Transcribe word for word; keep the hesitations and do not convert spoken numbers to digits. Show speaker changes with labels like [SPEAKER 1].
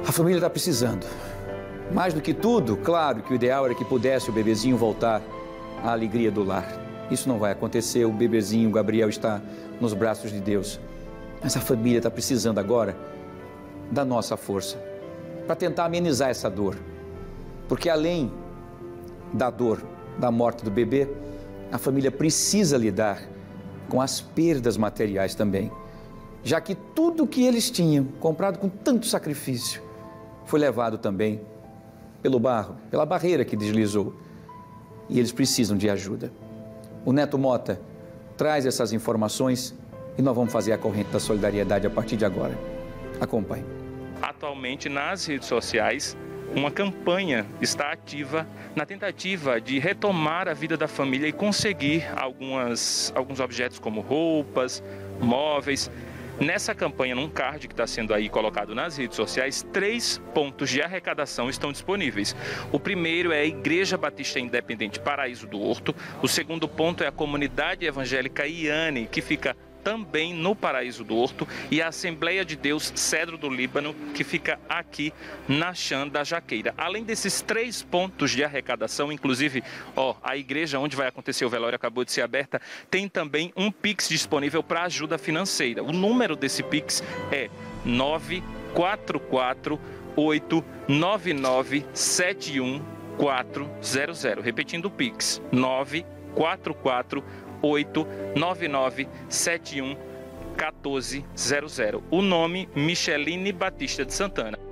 [SPEAKER 1] A família está precisando. Mais do que tudo, claro que o ideal era que pudesse o bebezinho voltar à alegria do lar. Isso não vai acontecer, o bebezinho, o Gabriel, está nos braços de Deus. Mas a família está precisando agora da nossa força para tentar amenizar essa dor. Porque além da dor da morte do bebê, a família precisa lidar com as perdas materiais também. Já que tudo que eles tinham comprado com tanto sacrifício foi levado também pelo barro, pela barreira que deslizou. E eles precisam de ajuda. O Neto Mota traz essas informações e nós vamos fazer a corrente da solidariedade a partir de agora. Acompanhe.
[SPEAKER 2] Atualmente, nas redes sociais, uma campanha está ativa na tentativa de retomar a vida da família e conseguir algumas, alguns objetos como roupas, móveis. Nessa campanha, num card que está sendo aí colocado nas redes sociais, três pontos de arrecadação estão disponíveis. O primeiro é a Igreja Batista Independente Paraíso do Horto. O segundo ponto é a Comunidade Evangélica Iane, que fica também no Paraíso do Horto, e a Assembleia de Deus Cedro do Líbano, que fica aqui na Chã da Jaqueira. Além desses três pontos de arrecadação, inclusive, ó, a igreja onde vai acontecer o velório acabou de ser aberta, tem também um Pix disponível para ajuda financeira. O número desse Pix é nove quatro quatro oito nove nove sete um quatro zero zero. Repetindo o Pix, nove quatro quatro oito nove nove sete um um quatro zero zero. O nome, Micheline Batista de Santana.